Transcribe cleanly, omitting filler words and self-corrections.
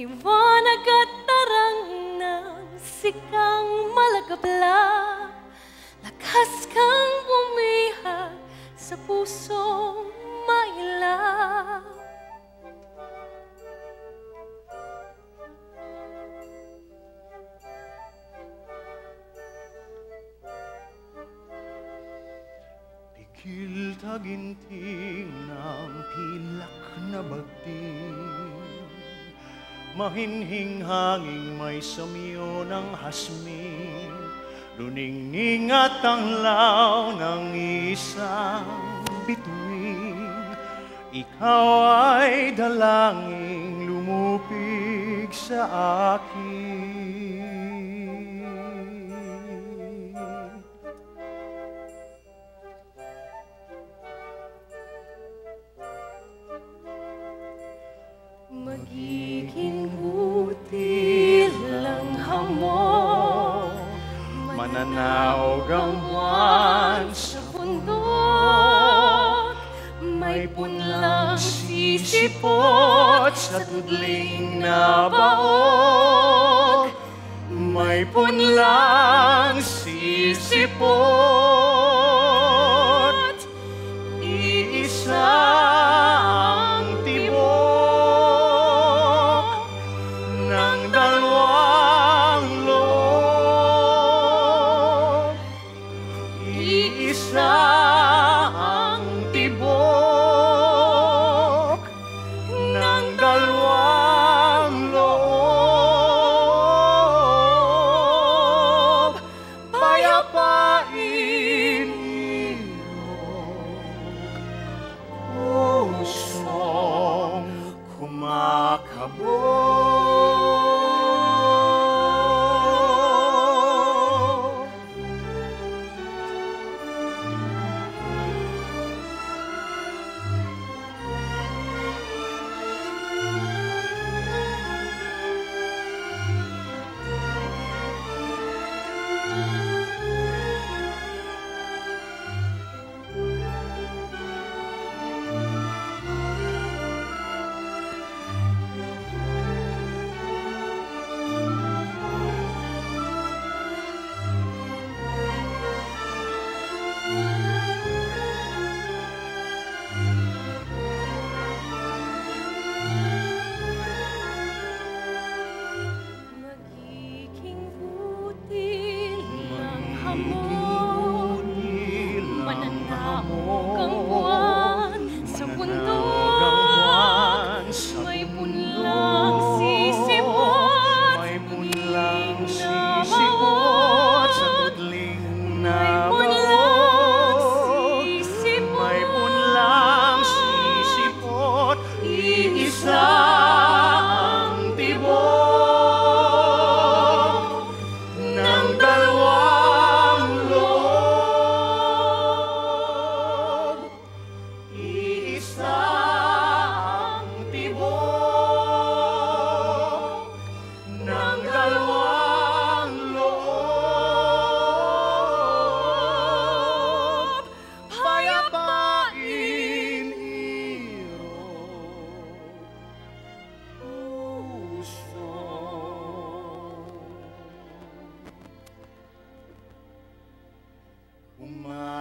Liwanag at tarang ng sikang malagabla, lakas kang umihag sa pusong mailap. Pikil taginting ng pilak na bagting, mahinhing hanging may samyo ng hasmin, luningning at tanglaw ng isang bituin. Ikaw ay dalangin lumupig sa akin. Magiging butil ang hamog, Mananaog ang buwan sa bundok. May punlang sisipot sa tudling na baog. May punlang sisipot, iisa ang tibok ng dal'wang loob. Iisa ang tibok ng dal'wang loob. Payapain ilog, pusong kumakabog. Magiging butil ang hamog, mananaog ang buwan sa bundok. May punlang sisipot, May punlang sisipot sa tudling na baog. May punlang sisipot, iisa ang tibok ng dal'wang loob. Iisa ang tibok ng dal'wang loob. Payapain ilog, pusong